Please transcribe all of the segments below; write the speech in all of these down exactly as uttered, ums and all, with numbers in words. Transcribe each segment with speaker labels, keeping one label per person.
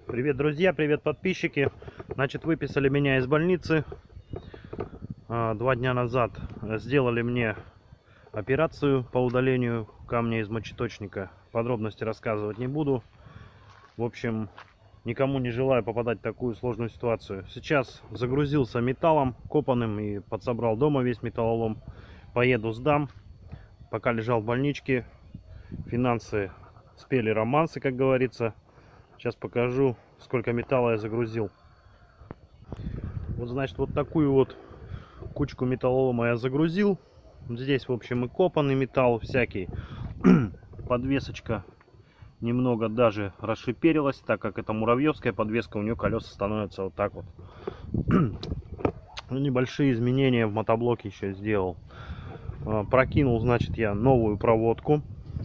Speaker 1: Привет, друзья, привет, подписчики. Значит, выписали меня из больницы два дня назад. Сделали мне операцию по удалению камня из мочеточника. Подробности рассказывать не буду. В общем, никому не желаю попадать в такую сложную ситуацию. Сейчас загрузился металлом копаным и подсобрал дома весь металлолом. Поеду сдам. Пока лежал в больничке, финансы спели романсы, как говорится. Сейчас покажу, сколько металла я загрузил. Вот, значит, вот такую вот кучку металлолома я загрузил. Здесь, в общем, и копанный металл всякий. Подвесочка немного даже расшиперилась, так как это муравьевская подвеска, у нее колеса становятся вот так вот. Небольшие изменения в мотоблоке еще сделал. Прокинул, значит, я новую проводку.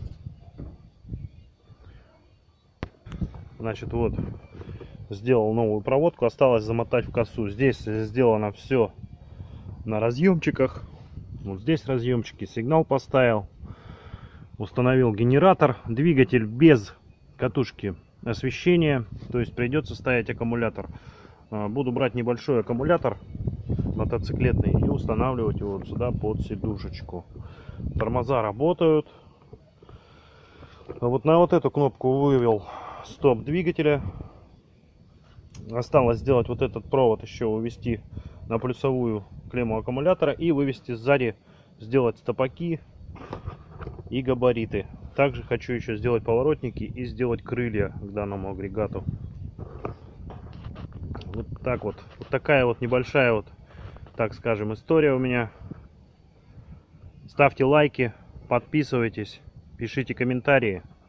Speaker 1: Значит, вот, сделал новую проводку, осталось замотать в косу. Здесь сделано все на разъемчиках. Вот здесь разъемчики, сигнал поставил. Установил генератор, двигатель без катушки освещения, то есть придется ставить аккумулятор. Буду брать небольшой аккумулятор мотоциклетный и устанавливать его вот сюда под сидушечку. Тормоза работают. Вот на вот эту кнопку вывел стоп двигателя. Осталось сделать вот этот провод, еще увести на плюсовую клемму аккумулятора и вывести сзади, сделать стопаки и габариты. Также хочу еще сделать поворотники и сделать крылья к данному агрегату. Вот так вот. Вот такая вот небольшая вот, так скажем, история у меня. Ставьте лайки, подписывайтесь, пишите комментарии.